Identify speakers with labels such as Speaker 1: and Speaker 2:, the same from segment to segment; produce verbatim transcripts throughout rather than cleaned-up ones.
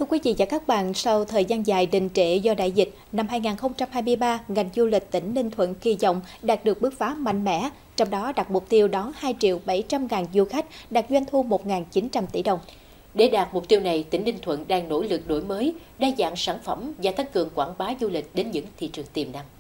Speaker 1: Thưa quý vị và các bạn, sau thời gian dài đình trệ do đại dịch, năm hai nghìn không trăm hai mươi ba, ngành du lịch tỉnh Ninh Thuận kỳ vọng đạt được bứt phá mạnh mẽ, trong đó đặt mục tiêu đón hai triệu bảy trăm ngàn du khách, đạt doanh thu một nghìn chín trăm tỷ đồng.
Speaker 2: Để đạt mục tiêu này, tỉnh Ninh Thuận đang nỗ lực đổi mới, đa dạng sản phẩm và tăng cường quảng bá du lịch đến những thị trường tiềm năng.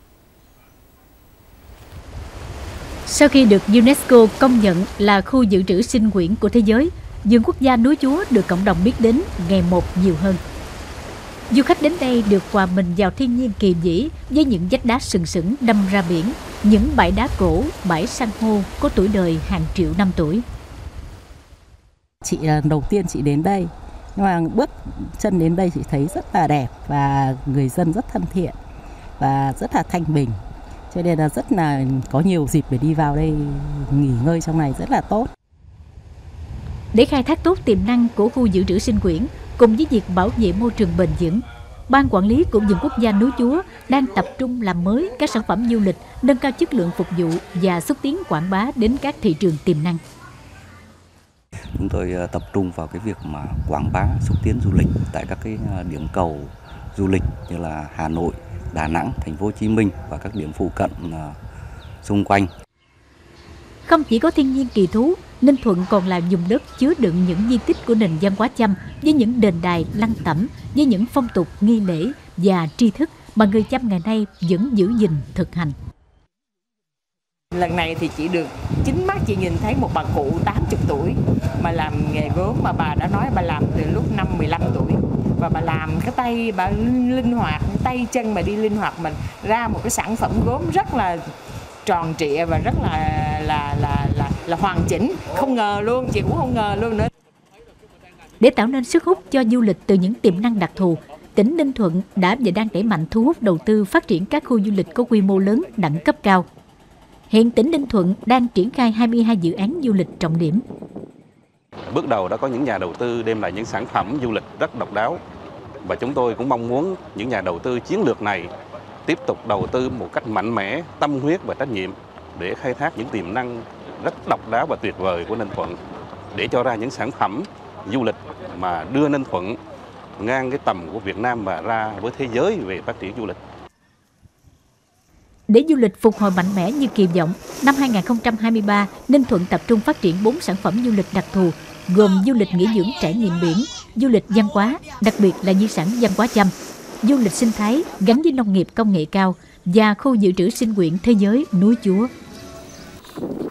Speaker 3: Sau khi được UNESCO công nhận là khu dự trữ sinh quyển của thế giới, vườn quốc gia núi Chúa được cộng đồng biết đến ngày một nhiều hơn. Du khách đến đây được hòa mình vào thiên nhiên kỳ vĩ với những vách đá sừng sững đâm ra biển, những bãi đá cổ, bãi san hô có tuổi đời hàng triệu năm tuổi.
Speaker 4: Chị lần đầu tiên chị đến đây, nhưng mà bước chân đến đây chị thấy rất là đẹp và người dân rất thân thiện và rất là thanh bình. Cho nên là rất là có nhiều dịp để đi vào đây nghỉ ngơi trong này rất là tốt.
Speaker 3: Để khai thác tốt tiềm năng của khu dự trữ sinh quyển cùng với việc bảo vệ môi trường bền vững, Ban quản lý của vườn quốc gia núi Chúa đang tập trung làm mới các sản phẩm du lịch, nâng cao chất lượng phục vụ và xúc tiến quảng bá đến các thị trường tiềm năng.
Speaker 5: Chúng tôi tập trung vào cái việc mà quảng bá xúc tiến du lịch tại các cái điểm cầu du lịch như là Hà Nội, Đà Nẵng, Thành phố Hồ Chí Minh và các điểm phụ cận xung quanh.
Speaker 3: Không chỉ có thiên nhiên kỳ thú, Ninh Thuận còn là vùng đất chứa đựng những di tích của nền văn hóa Chăm với những đền đài lăng tẩm, với những phong tục nghi lễ và tri thức mà người Chăm ngày nay vẫn giữ gìn thực hành.
Speaker 6: Lần này thì chị được chính mắt chị nhìn thấy một bà cụ tám mươi tuổi mà làm nghề gốm, mà bà đã nói bà làm từ lúc năm mười lăm tuổi và bà làm cái tay bà linh hoạt, tay chân mà đi linh hoạt mình ra một cái sản phẩm gốm rất là tròn trịa và rất là là là là là hoàn chỉnh, không ngờ luôn, chị cũng không ngờ luôn nữa.
Speaker 3: Để tạo nên sức hút cho du lịch từ những tiềm năng đặc thù, tỉnh Ninh Thuận đã và đang đẩy mạnh thu hút đầu tư phát triển các khu du lịch có quy mô lớn, đẳng cấp cao. Hiện tỉnh Ninh Thuận đang triển khai hai mươi hai dự án du lịch trọng điểm.
Speaker 7: Bước đầu đã có những nhà đầu tư đem lại những sản phẩm du lịch rất độc đáo và chúng tôi cũng mong muốn những nhà đầu tư chiến lược này tiếp tục đầu tư một cách mạnh mẽ, tâm huyết và trách nhiệm để khai thác những tiềm năng rất độc đáo và tuyệt vời của Ninh Thuận, để cho ra những sản phẩm du lịch mà đưa Ninh Thuận ngang cái tầm của Việt Nam và ra với thế giới về phát triển du lịch.
Speaker 3: Để du lịch phục hồi mạnh mẽ như kỳ vọng, năm hai nghìn không trăm hai mươi ba, Ninh Thuận tập trung phát triển bốn sản phẩm du lịch đặc thù, gồm du lịch nghỉ dưỡng trải nghiệm biển, du lịch văn hóa, đặc biệt là di sản văn hóa Chăm, du lịch sinh thái gắn với nông nghiệp công nghệ cao và khu dự trữ sinh quyển thế giới núi Chúa.